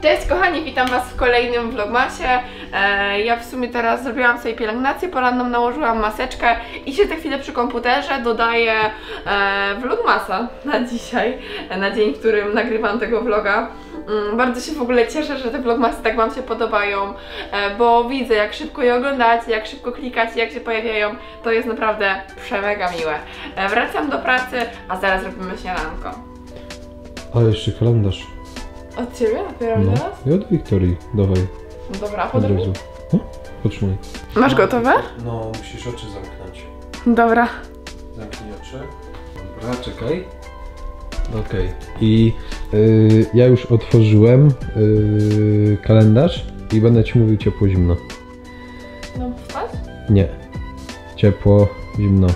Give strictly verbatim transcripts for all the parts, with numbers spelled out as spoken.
Cześć kochani, witam was w kolejnym vlogmasie. e, Ja w sumie teraz zrobiłam sobie pielęgnację poranną, nałożyłam maseczkę i się za chwilę przy komputerze dodaję e, vlogmasa na dzisiaj, na dzień, w którym nagrywam tego vloga. mm, Bardzo się w ogóle cieszę, że te vlogmasy tak wam się podobają, e, bo widzę jak szybko je oglądacie, jak szybko klikacie, jak się pojawiają. To jest naprawdę przemega miłe. e, Wracam do pracy, a zaraz robimy śniadanko. A jeszcze kalendarz. Od ciebie? Dopiero No. teraz? I od Wiktorii, dawaj. Dobra, Od podróż. razu. O, potrzymaj. Masz gotowe? No, musisz oczy zamknąć. Dobra. Zamknij oczy. Dobra, czekaj. Okej. Okay. I yy, ja już otworzyłem yy, kalendarz i będę ci mówił ciepło, zimno. No spać? Nie. Ciepło, zimno.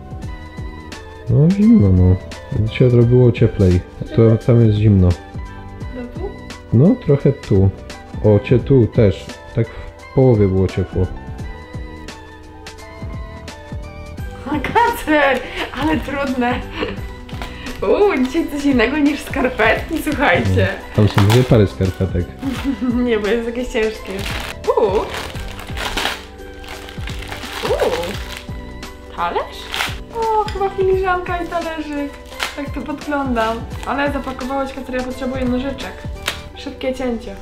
No zimno, no. Dzisiaj jutro było cieplej. To tam jest zimno. Do tu? No trochę tu. O, cię tu też. Tak w połowie było ciepło. Kacper, ale trudne. Uuu, dzisiaj coś innego niż skarpetki, słuchajcie. Tam są dwie pary skarpetek. Nie, bo jest jakieś ciężkie. Uuu. Uuu. Talerz? O, chyba filiżanka i talerzyk. Tak to podglądam. Ale zapakowałeś, Kacper, ja potrzebuję nożyczek. Szybkie cięcie.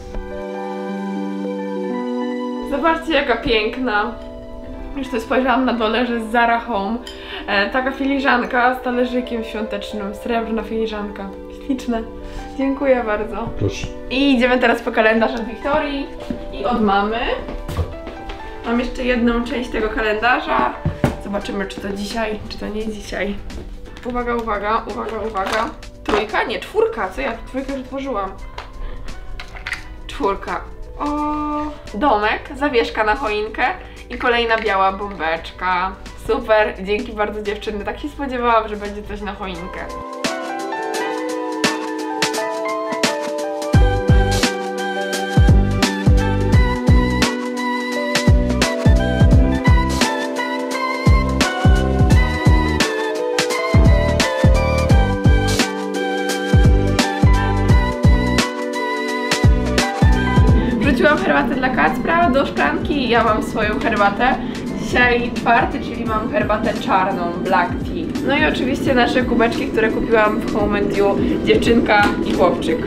Zobaczcie, jaka piękna. Już tutaj spojrzałam na dole, że z Zara Home. E, taka filiżanka z talerzykiem świątecznym. Srebrna filiżanka. Śliczne. Dziękuję bardzo. Proszę. I idziemy teraz po kalendarz od Wiktorii i od mamy. Mam jeszcze jedną część tego kalendarza. Zobaczymy, czy to dzisiaj, czy to nie dzisiaj. Uwaga, uwaga, uwaga, uwaga. Trójka? Nie, czwórka. Co ja? Trójkę już otworzyłam. Czwórka. O, domek, zawieszka na choinkę i kolejna biała bombeczka. Super, dzięki bardzo dziewczyny. Tak się spodziewałam, że będzie coś na choinkę. Wrzuciłam herbatę dla Kacpra do szklanki i ja mam swoją herbatę. Dzisiaj czwarty, czyli mam herbatę czarną, black tea. No i oczywiście nasze kubeczki, które kupiłam w Home and You, dziewczynka i chłopczyk.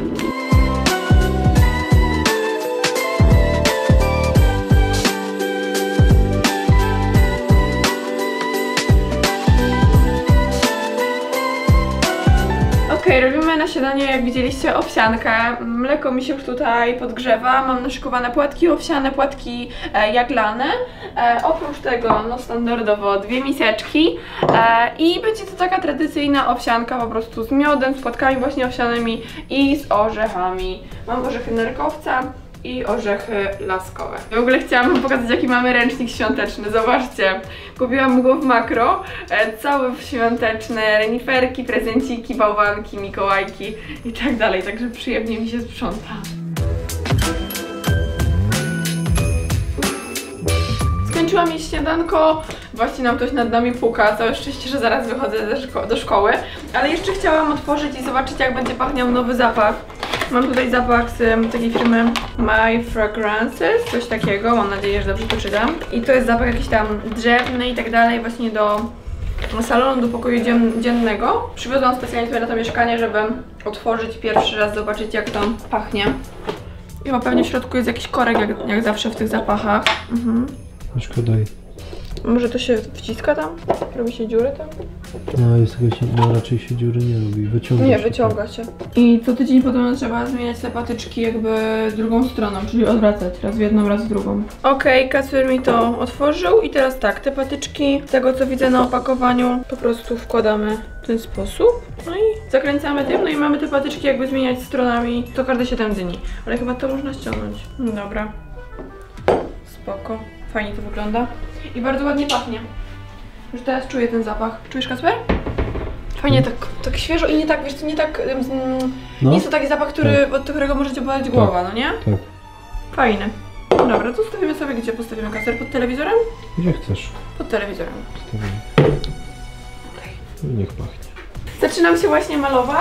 Okej, okay, robimy na śniadanie, jak widzieliście, owsiankę. Mleko mi się już tutaj podgrzewa. Mam naszykowane płatki owsiane, płatki e, jaglane. E, oprócz tego, no standardowo, dwie miseczki. E, I będzie to taka tradycyjna owsianka po prostu z miodem, z płatkami właśnie owsianymi i z orzechami. Mam orzechy nerkowca i orzechy laskowe. W ogóle chciałam wam pokazać, jaki mamy ręcznik świąteczny. Zobaczcie, kupiłam go w Makro, e, cały świąteczny, reniferki, prezenciki, bałwanki, mikołajki i tak dalej, także przyjemnie mi się sprząta. Skończyłam jeść śniadanko, właśnie nam ktoś nad nami puka, całe szczęście, że zaraz wychodzę do, szko do szkoły, ale jeszcze chciałam otworzyć i zobaczyć, jak będzie pachniał nowy zapach. Mam tutaj zapach z takiej firmy My Fragrances, coś takiego, mam nadzieję, że dobrze to czytam. I to jest zapach jakiś tam drzewny i tak dalej, właśnie do salonu, do pokoju dzien dziennego. Przywiozłam specjalnie tutaj na to mieszkanie, żeby otworzyć pierwszy raz, zobaczyć, jak to pachnie. I chyba pewnie w środku jest jakiś korek, jak, jak zawsze w tych zapachach. Mhm. Szkoda. Może to się wciska tam? Robi się dziury tam? No, jest jakaś, no raczej się dziury nie robi, wyciąga Nie, się. wyciąga się. I co tydzień potem trzeba zmieniać te patyczki jakby drugą stroną, czyli odwracać raz w jedną, raz w drugą. Okej, okay, Kacper mi to otworzył i teraz tak, te patyczki, z tego co widzę na opakowaniu, po prostu wkładamy w ten sposób. No i zakręcamy tym, no i mamy te patyczki jakby zmieniać stronami co każde siedem dni. Ale chyba to można ściągnąć. Dobra. Spoko. Fajnie to wygląda. I bardzo ładnie pachnie. Już teraz czuję ten zapach. Czujesz, Kacper? Fajnie, tak, tak świeżo i nie tak, wiesz, to nie tak... Mm, no. Nie jest to taki zapach, który, tak. od którego możecie boleć tak. głowa, no nie? Tak. Fajny. Dobra, to stawimy sobie, gdzie postawimy, Kacper? Pod telewizorem? Gdzie chcesz. Pod telewizorem. Stawimy. Okej. Okay. Niech pachnie. Zaczynam się właśnie malować.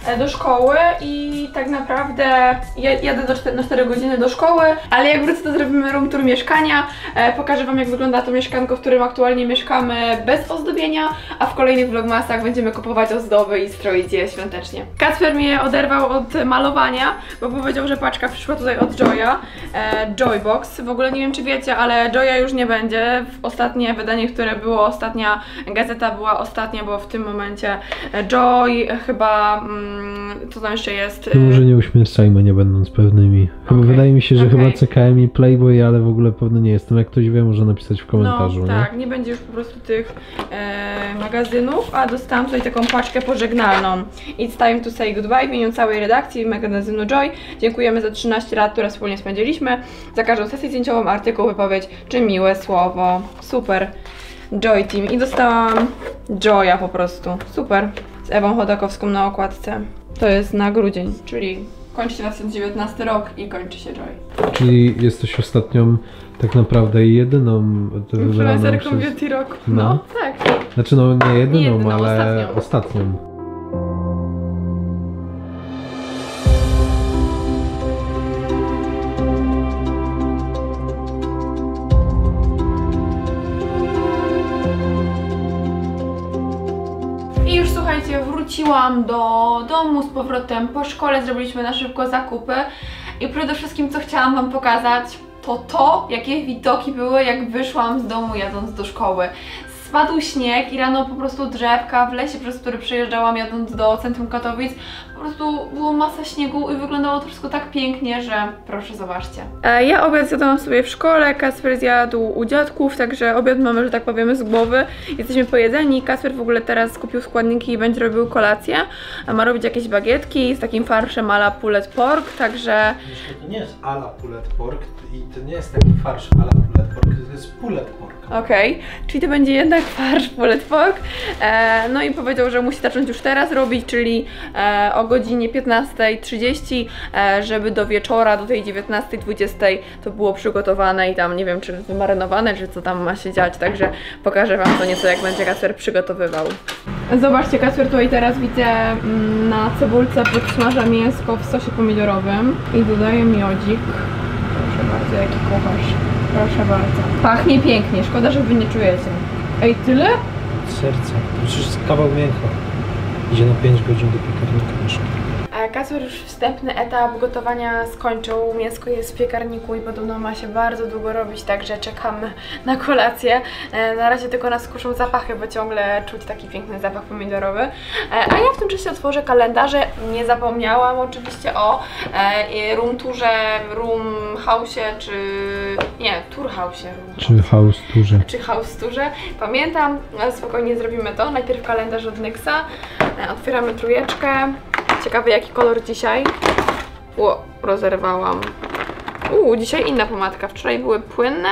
do szkoły i tak naprawdę jadę do na cztery godziny do szkoły, ale jak wrócę, to zrobimy room tour mieszkania. Pokażę wam, jak wygląda to mieszkanko, w którym aktualnie mieszkamy bez ozdobienia, a w kolejnych vlogmasach będziemy kupować ozdoby i stroić je świątecznie. Kacper mnie oderwał od malowania, bo powiedział, że paczka przyszła tutaj od Joya, e, Joybox. W ogóle nie wiem, czy wiecie, ale Joya już nie będzie. Ostatnie wydanie, które było, ostatnia gazeta była ostatnia, bo w tym momencie Joy chyba, mm, co tam jeszcze jest? No może nie uśmiercajmy, nie będąc pewnymi. Chyba okay. Wydaje mi się, że okay. chyba C K M i Playboy, ale w ogóle pewny nie jestem. Jak ktoś wie, może napisać w komentarzu. No, nie? tak, nie będzie już po prostu tych e, magazynów, a dostałam tutaj taką paczkę pożegnalną. It's time to say goodbye w imieniu całej redakcji magazynu Joy. Dziękujemy za trzynaście lat, które wspólnie spędziliśmy. Za każdą sesję zdjęciową, artykuł, wypowiedź czy miłe słowo. Super. Joy Team. I dostałam Joya po prostu. Super. Z Ewą Chodakowską na okładce. To jest na grudzień, czyli kończy się dwa tysiące dziewiętnasty rok i kończy się Joy. Czyli jesteś ostatnią, tak naprawdę jedyną influencerką przez... Beauty Rock. No. no, tak. Znaczy no nie jedyną, nie jedyną ale ostatnią. ostatnią. I już słuchajcie, wróciłam do domu z powrotem po szkole, zrobiliśmy na szybko zakupy i przede wszystkim co chciałam wam pokazać, to to, jakie widoki były, jak wyszłam z domu jadąc do szkoły. Spadł śnieg i rano po prostu drzewka w lesie, przez który przejeżdżałam jadąc do centrum Katowic. Po prostu było masa śniegu i wyglądało to wszystko tak pięknie, że proszę zobaczcie. E, ja obiad zjadłam sobie w szkole, Kacper zjadł u dziadków, także obiad mamy, że tak powiem, z głowy. Jesteśmy pojedzeni, Kacper w ogóle teraz kupił składniki i będzie robił kolację. A ma robić jakieś bagietki z takim farszem à la pulled pork, także... To nie jest à la pulled pork i to nie jest taki farsz à la pulled pork, to jest pulled pork. Okej, okay. Czyli to będzie jednak farsz pulled pork. E, no i powiedział, że musi zacząć już teraz robić, czyli e, o godzinie piętnastej trzydzieści, e, żeby do wieczora, do tej dziewiętnastej dwudziestej to było przygotowane i tam nie wiem, czy wymarynowane, czy co tam ma się dziać, także pokażę wam to nieco, jak będzie Kacper przygotowywał. Zobaczcie, Kacper tutaj teraz widzę mm, na cebulce podsmaża mięsko w sosie pomidorowym i dodaję miodzik. Proszę bardzo, jaki kucharz. Proszę bardzo. Pachnie pięknie, szkoda, że wy nie czujecie. Ej, tyle? Serce. To już jest kawał mięcha. Idzie na pięć godzin do piekarnika jeszcze. Kacper już wstępny etap gotowania skończył. Mięsko jest w piekarniku i podobno ma się bardzo długo robić, także czekamy na kolację. Na razie tylko nas kuszą zapachy, bo ciągle czuć taki piękny zapach pomidorowy. A ja w tym czasie otworzę kalendarze. Nie zapomniałam oczywiście o room tourze, room house'ie, czy... nie, tour house'ie. Czy house tourze. Czy house tourze. Pamiętam, spokojnie zrobimy to. Najpierw kalendarz od Nyxa. Otwieramy trójeczkę. Ciekawy, jaki kolor dzisiaj. Ło, rozerwałam. Uuu, dzisiaj inna pomadka. Wczoraj były płynne,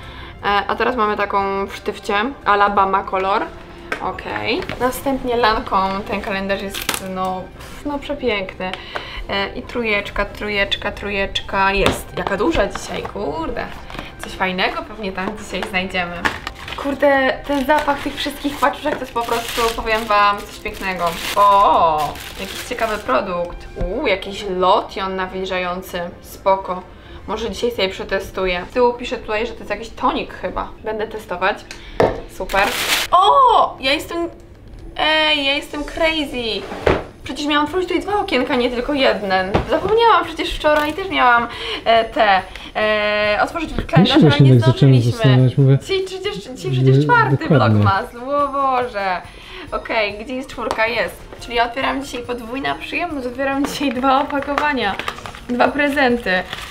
a teraz mamy taką w sztywcie. Alabama kolor. Okej. Okay. Następnie Lanką. Ten kalendarz jest no, no przepiękny. I trójeczka, trójeczka, trójeczka. Jest. Jaka duża dzisiaj, kurde. Coś fajnego pewnie tam dzisiaj znajdziemy. Kurde, ten zapach tych wszystkich paczuszek to jest po prostu, powiem wam, coś pięknego. O, jakiś ciekawy produkt. Uuu, jakiś lotion nawilżający. Spoko. Może dzisiaj sobie przetestuję. Z tyłu piszę tutaj, że to jest jakiś tonik chyba. Będę testować. Super. O, ja jestem... Ej, ja jestem crazy. Przecież miałam otworzyć tutaj dwa okienka, nie tylko jeden. Zapomniałam, przecież wczoraj też miałam e, te... E, otworzyć kalendarz, ale nie zdążyliśmy. Dzisiaj przecież, dzisiaj przecież czwarty vlogmas. O Boże. Okej, okay, gdzie jest czwórka? Jest. Czyli ja otwieram dzisiaj podwójna przyjemność, otwieram dzisiaj dwa opakowania. Dwa prezenty.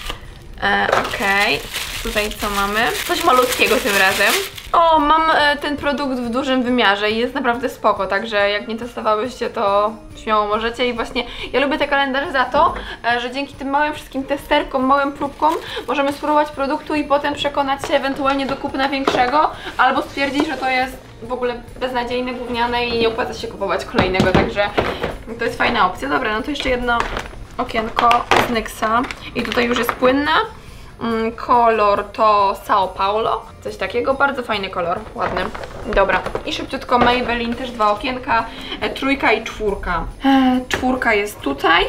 E, Okej. Okay. Tutaj co mamy? Coś malutkiego tym razem. O, mam e, ten produkt w dużym wymiarze i jest naprawdę spoko, także jak nie testowałyście, to śmiało możecie. I właśnie ja lubię te kalendarze za to, e, że dzięki tym małym wszystkim testerkom, małym próbkom możemy spróbować produktu i potem przekonać się ewentualnie do kupna większego, albo stwierdzić, że to jest w ogóle beznadziejne, gówniane i nie opłaca się kupować kolejnego, także to jest fajna opcja. Dobra, no to jeszcze jedno okienko z Nyxa i tutaj już jest płynna. Mm, kolor to São Paulo, coś takiego, bardzo fajny kolor, ładny. Dobra, i szybciutko Maybelline, też dwa okienka, e, trójka i czwórka. E, czwórka jest tutaj.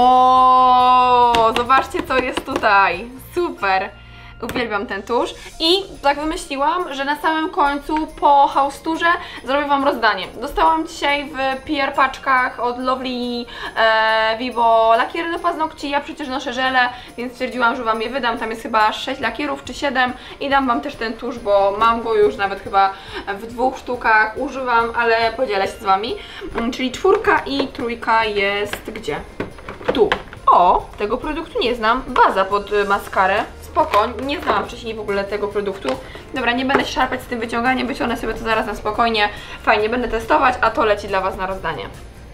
O, zobaczcie co jest tutaj, super. Uwielbiam ten tusz i tak wymyśliłam, że na samym końcu po house tourze zrobię Wam rozdanie. Dostałam dzisiaj w P R paczkach od Lovely e, Vivo lakiery do paznokci. Ja przecież noszę żele, więc stwierdziłam, że Wam je wydam. Tam jest chyba sześć lakierów czy siedem i dam Wam też ten tusz, bo mam go już nawet chyba w dwóch sztukach, używam, ale podzielę się z Wami. Czyli czwórka i trójka jest gdzie? Tu. O, tego produktu nie znam. Baza pod y, maskarę. Spoko, nie znałam wcześniej w ogóle tego produktu. Dobra, nie będę się szarpać z tym wyciąganiem, wyciągnę sobie to zaraz na spokojnie. Fajnie, będę testować, a to leci dla Was na rozdanie.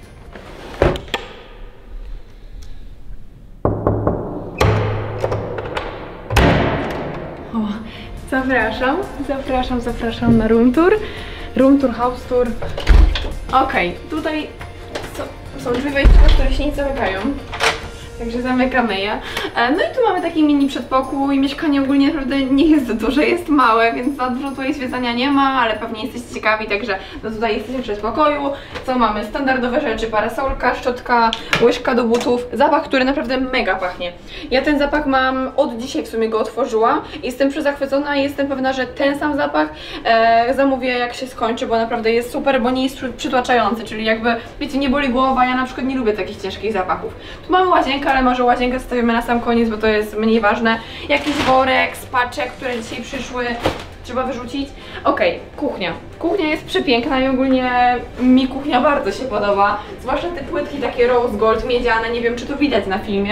O, zapraszam, zapraszam, zapraszam na room tour. Room tour, house tour. Okej, okay, tutaj są, są drzwi wejściowe, które się nie zamykają. Także zamykamy je. No i tu mamy taki mini przedpokój. Mieszkanie ogólnie naprawdę nie jest duże, jest małe, więc za dużo tutaj zwiedzania nie ma, ale pewnie jesteście ciekawi, także no tutaj jesteśmy w przedpokoju. Co mamy? Standardowe rzeczy, parasolka, szczotka, łyżka do butów. Zapach, który naprawdę mega pachnie. Ja ten zapach mam od dzisiaj, w sumie go otworzyłam. Jestem przezachwycona i jestem pewna, że ten sam zapach e, zamówię jak się skończy, bo naprawdę jest super, bo nie jest przytłaczający, czyli jakby, wiecie, nie boli głowa. Ja na przykład nie lubię takich ciężkich zapachów. Tu mamy łazienkę, ale może łazienkę zostawimy na sam koniec, bo to jest mniej ważne. Jakiś worek z paczek, które dzisiaj przyszły, trzeba wyrzucić. Okej, okay, kuchnia. Kuchnia jest przepiękna i ogólnie mi kuchnia bardzo się podoba. Zwłaszcza te płytki takie rose gold, miedziane, nie wiem czy to widać na filmie.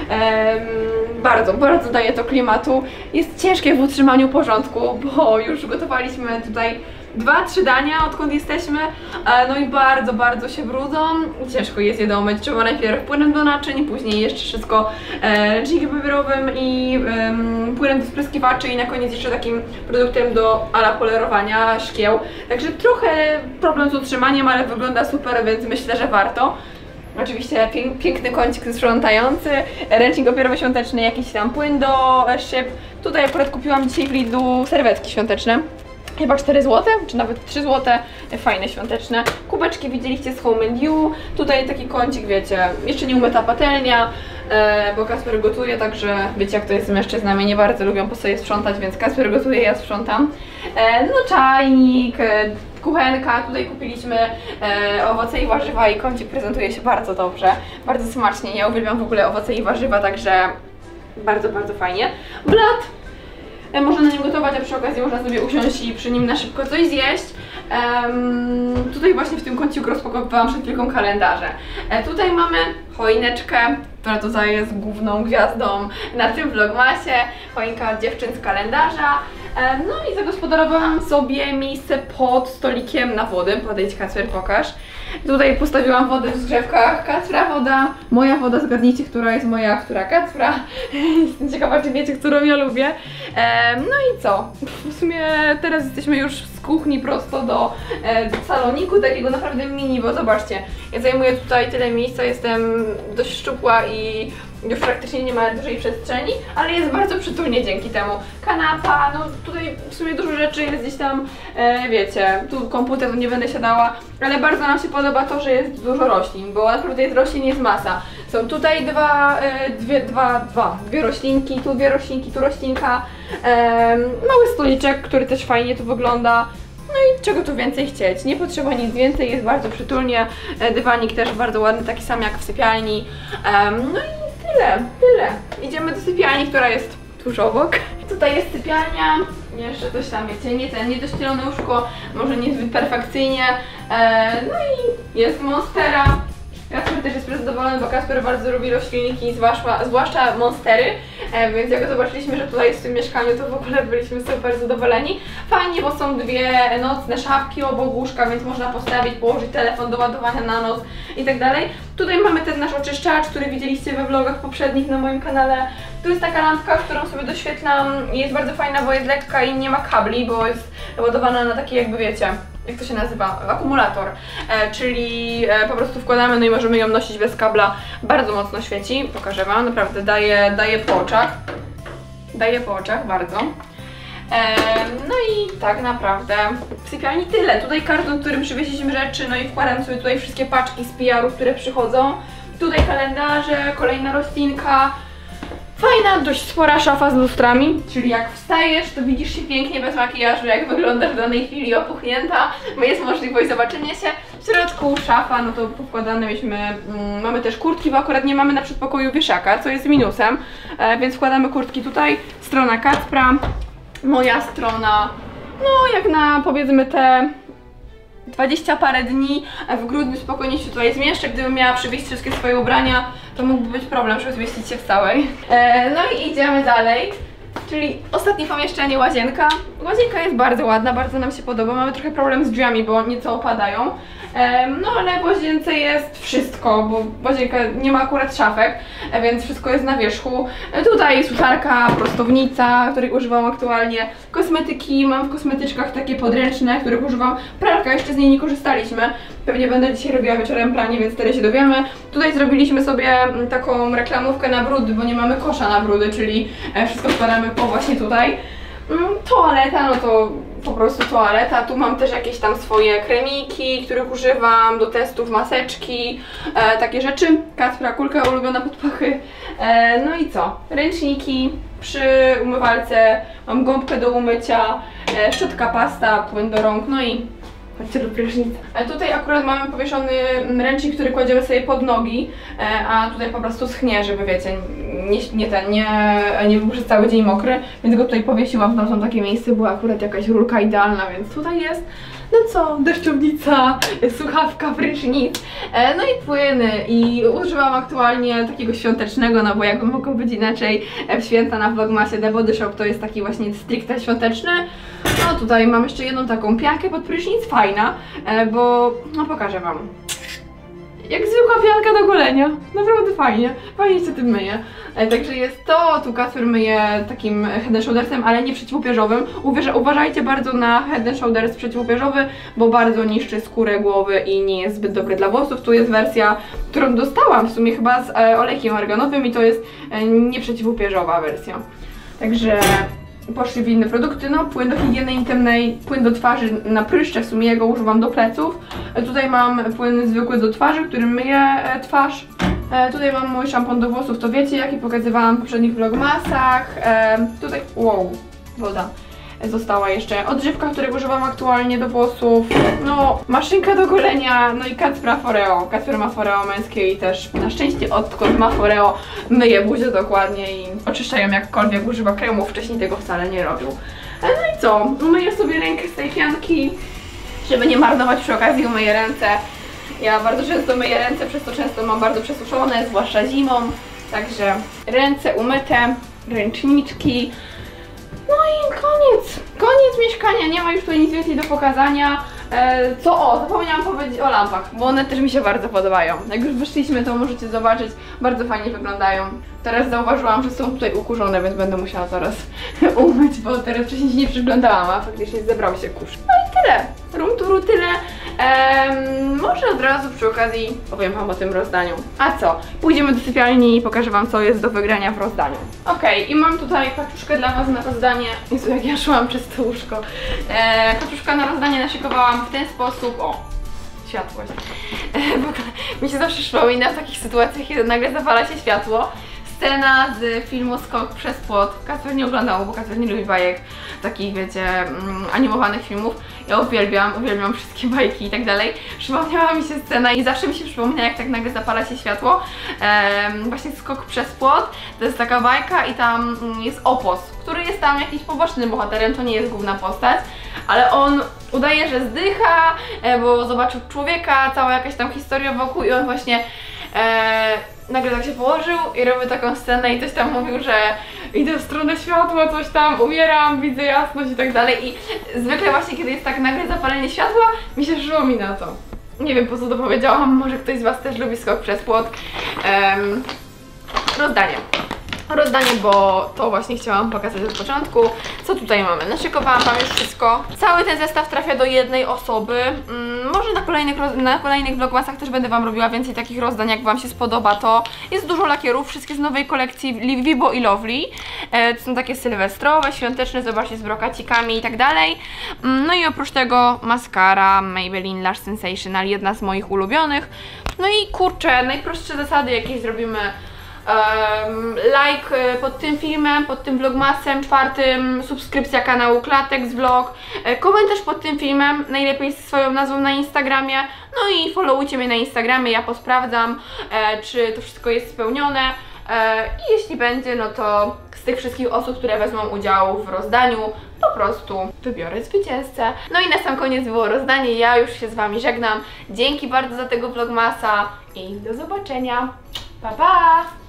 Um, bardzo, bardzo daje to klimatu. Jest ciężkie w utrzymaniu porządku, bo już gotowaliśmy tutaj dwa, trzy dania, odkąd jesteśmy, no i bardzo, bardzo się brudzą. Ciężko jest je domyć. Trzeba najpierw płynem do naczyń, później jeszcze wszystko ręcznikiem papierowym i um, płynem do spryskiwaczy i na koniec jeszcze takim produktem do ala polerowania szkieł. Także trochę problem z utrzymaniem, ale wygląda super, więc myślę, że warto. Oczywiście piękny kącik sprzątający, ręcznik papierowy świąteczny, jakiś tam płyn do szyb. Tutaj akurat kupiłam dzisiaj w Lidlu serwetki świąteczne. Chyba cztery złote, czy nawet trzy złote, fajne, świąteczne. Kubeczki widzieliście z Home and You. Tutaj taki kącik, wiecie, jeszcze nie umyta patelnia, e, bo Kasper gotuje, także wiecie jak to jest z mężczyznami, nie bardzo lubią po sobie sprzątać, więc Kasper gotuje, ja sprzątam. E, no czajnik, e, kuchenka, tutaj kupiliśmy e, owoce i warzywa i kącik prezentuje się bardzo dobrze, bardzo smacznie. Ja uwielbiam w ogóle owoce i warzywa, także bardzo, bardzo fajnie. Blat. Można na nim gotować, a przy okazji można sobie usiąść i przy nim na szybko coś zjeść. Um, tutaj właśnie w tym kąciku rozpakowywałam przed chwilką kalendarze. E, tutaj mamy choineczkę, która tutaj jest główną gwiazdą na tym vlogmasie. Choinka od dziewczyn z kalendarza. E, no i zagospodarowałam sobie miejsce pod stolikiem na wodę. Podejdź Kacper, pokaż. Tutaj postawiłam wodę w zgrzewkach. Kacpra woda, moja woda, zgadnijcie, która jest moja, która Kacpra. Jestem ciekawa, czy wiecie, którą ja lubię. E, no i co? W sumie teraz jesteśmy już z kuchni prosto do, e, do saloniku, takiego naprawdę mini, bo zobaczcie, ja zajmuję tutaj tyle miejsca, jestem dość szczupła i już praktycznie nie ma dużej przestrzeni, ale jest bardzo przytulnie dzięki temu. Kanapa, no tutaj w sumie dużo rzeczy jest gdzieś tam, e, wiecie, tu komputer, tu nie będę siadała, ale bardzo nam się podoba to, że jest dużo roślin, bo naprawdę jest roślin, jest masa. Są tutaj dwa, e, dwie, dwa, dwa, dwie roślinki, tu dwie roślinki, tu roślinka, e, mały stoliczek, który też fajnie tu wygląda. No i czego tu więcej chcieć, nie potrzeba nic więcej, jest bardzo przytulnie, e, dywanik też bardzo ładny, taki sam jak w sypialni. E, no i Tyle, tyle. Idziemy do sypialni, która jest tuż obok. Tutaj jest sypialnia, jeszcze coś tam, wiecie, nie ten, niedościelone łóżko, może niezbyt perfekcyjnie. E, no i jest monstera. Kasper też jest zadowolony, bo Kasper bardzo lubi roślinki, zwłaszcza, zwłaszcza monstery, e, więc jak zobaczyliśmy, że tutaj jest w tym mieszkaniu, to w ogóle byliśmy super zadowoleni. Fajnie, bo są dwie nocne szafki obok łóżka, więc można postawić, położyć telefon do ładowania na noc i tak dalej. Tutaj mamy ten nasz oczyszczacz, który widzieliście we vlogach poprzednich na moim kanale. Tu jest taka lampka, którą sobie doświetlam i jest bardzo fajna, bo jest lekka i nie ma kabli, bo jest ładowana na taki, jakby wiecie, jak to się nazywa? Akumulator, e, czyli e, po prostu wkładamy, no i możemy ją nosić bez kabla. Bardzo mocno świeci, pokażę wam, naprawdę daje, daje po oczach. daje po oczach bardzo. No i tak naprawdę w sypialni tyle. Tutaj karton, w którym przywieźliśmy rzeczy, no i wkładam sobie tutaj wszystkie paczki z P R ów, które przychodzą. Tutaj kalendarze, kolejna roślinka. Fajna, dość spora szafa z lustrami, czyli jak wstajesz, to widzisz się pięknie bez makijażu, jak wyglądasz w danej chwili opuchnięta, bo jest możliwość zobaczenia się. W środku szafa, no to powkładane mieliśmy, mm, mamy też kurtki, bo akurat nie mamy na przedpokoju wieszaka, co jest minusem, e, więc wkładamy kurtki tutaj, strona Kacpra, moja strona, no jak na powiedzmy te dwadzieścia parę dni, w grudniu spokojnie się tutaj zmieszczę. Gdybym miała przywieźć wszystkie swoje ubrania, to mógłby być problem, żeby zmieścić się w całej. E, no i idziemy dalej, czyli ostatnie pomieszczenie, łazienka. Łazienka jest bardzo ładna, bardzo nam się podoba. Mamy trochę problem z drzwiami, bo nieco opadają. E, no ale w łazience jest wszystko, bo łazienka nie ma akurat szafek, e, więc wszystko jest na wierzchu. E, tutaj suszarka, prostownica, której używam aktualnie. Kosmetyki, mam w kosmetyczkach takie podręczne, których używam. Pralka, jeszcze z niej nie korzystaliśmy. Pewnie będę dzisiaj robiła wieczorem pranie, więc tyle się dowiemy. Tutaj zrobiliśmy sobie taką reklamówkę na brudy, bo nie mamy kosza na brudy, czyli wszystko wkładamy po właśnie tutaj. Toaleta, no to po prostu toaleta. Tu mam też jakieś tam swoje kremiki, których używam do testów, maseczki, e, takie rzeczy. Kacpra, kulka ulubiona pod pachy. E, no i co? Ręczniki. Przy umywalce mam gąbkę do umycia, e, szczotka, pasta, płyn do rąk, no i chodźcie do prysznica. E, tutaj akurat mamy powieszony ręcznik, który kładziemy sobie pod nogi, e, a tutaj po prostu schnie, żeby wiecie, nie, nie ten, nie, nie był przez cały dzień mokry, więc go tutaj powiesiłam, tam są takie miejsce, była akurat jakaś rurka idealna, więc tutaj jest. No co, deszczownica, słuchawka, prysznic, e, no i płyny. I używam aktualnie takiego świątecznego, no bo jakby mogło być inaczej, e, w święta na Vlogmasie The Body Shop to jest taki właśnie stricte świąteczny. No tutaj mam jeszcze jedną taką piankę pod prysznic, fajna, e, bo no pokażę wam. Jak zwykła pianka do golenia, naprawdę fajnie, fajnie się tym myje. E, także jest to, tu Kacper myje takim head and shouldersem, ale nie przeciwupierzowym. Uwierza, uważajcie bardzo na head and shoulders przeciwupierzowy, bo bardzo niszczy skórę głowy i nie jest zbyt dobry dla włosów. Tu jest wersja, którą dostałam w sumie chyba z e, olejkiem arganowym i to jest e, nieprzeciwupierzowa wersja. Także poszli w inne produkty, no płyn do higieny intymnej, płyn do twarzy na pryszcze, w sumie jego używam do pleców. E, tutaj mam płyn zwykły do twarzy, którym myję e, twarz. E, tutaj mam mój szampon do włosów, to wiecie jaki pokazywałam w poprzednich vlogmasach. E, tutaj, wow, woda. Została jeszcze odżywka, której używam aktualnie do włosów, no maszynka do golenia, no i Kacpra Foreo. Kacper ma Foreo męskie i też na szczęście odkąd ma Foreo myje buzię dokładnie i oczyszczają jakkolwiek, używa kremu, wcześniej tego wcale nie robił. No i co, umyję sobie rękę z tej pianki, żeby nie marnować, przy okazji umyję ręce. Ja bardzo często myję ręce, przez to często mam bardzo przesuszone, zwłaszcza zimą. Także ręce umyte, ręczniczki. No i koniec, koniec mieszkania, nie ma już tutaj nic więcej do pokazania. E, co o, zapomniałam powiedzieć o lampach, bo one też mi się bardzo podobają. Jak już wyszliśmy, to możecie zobaczyć, bardzo fajnie wyglądają. Teraz zauważyłam, że są tutaj ukurzone, więc będę musiała zaraz umyć, bo teraz wcześniej się nie przyglądałam, a faktycznie zebrał się kurz. No i tyle, rum turu tyle. Ehm, może od razu przy okazji powiem wam o tym rozdaniu. A co? Pójdziemy do sypialni i pokażę wam, co jest do wygrania w rozdaniu. Okej, okay, i mam tutaj paczuszkę dla was na rozdanie. Jezu, jak ja szłam przez to łóżko. Eee, paczuszka na rozdanie naszykowałam w ten sposób. O! Światłość. Eee, w ogóle mi się zawsze przypomina w takich sytuacjach, kiedy nagle zapala się światło. Scena z filmu Skok przez płot. Kacper nie oglądał, bo Kacper nie lubi bajek, takich wiecie, mm, animowanych filmów. Ja uwielbiam, uwielbiam wszystkie bajki i tak dalej. Przypomniała mi się scena i zawsze mi się przypomina, jak tak nagle zapala się światło. Ehm, właśnie Skok przez płot, to jest taka bajka i tam jest opos, który jest tam jakiś pobocznym bohaterem, to nie jest główna postać, ale on udaje, że zdycha, e, bo zobaczył człowieka, cała jakaś tam historia wokół i on właśnie e, nagle tak się położył i robił taką scenę i coś tam mówił, że idę w stronę światła, coś tam, umieram, widzę jasność i tak dalej. I zwykle właśnie, kiedy jest tak nagle zapalenie światła, mi się przypomina to. Nie wiem, po co to powiedziałam, może ktoś z was też lubi Skok przez płot. Um, rozdanie. rozdanie, bo to właśnie chciałam pokazać od początku. Co tutaj mamy? Naszykowałam Wam już wszystko. Cały ten zestaw trafia do jednej osoby. Hmm, może na kolejnych, na kolejnych vlogmasach też będę Wam robiła więcej takich rozdań, jak Wam się spodoba. To jest dużo lakierów, wszystkie z nowej kolekcji Vibo i Lovely. E, to są takie sylwestrowe, świąteczne, zobaczcie, z brokacikami i tak dalej. No i oprócz tego maskara Maybelline Lash Sensational, jedna z moich ulubionych. No i kurczę, najprostsze zasady, jakie zrobimy. Um, like pod tym filmem, pod tym vlogmasem czwartym, subskrypcja kanału Klatex Vlog, komentarz pod tym filmem, najlepiej z swoją nazwą na Instagramie, no i followujcie mnie na Instagramie, ja posprawdzam, e, czy to wszystko jest spełnione. I jeśli będzie, no to z tych wszystkich osób, które wezmą udział w rozdaniu, po prostu wybiorę zwycięzcę. No i na sam koniec było rozdanie, ja już się z Wami żegnam. Dzięki bardzo za tego vlogmasa i do zobaczenia. Pa, pa!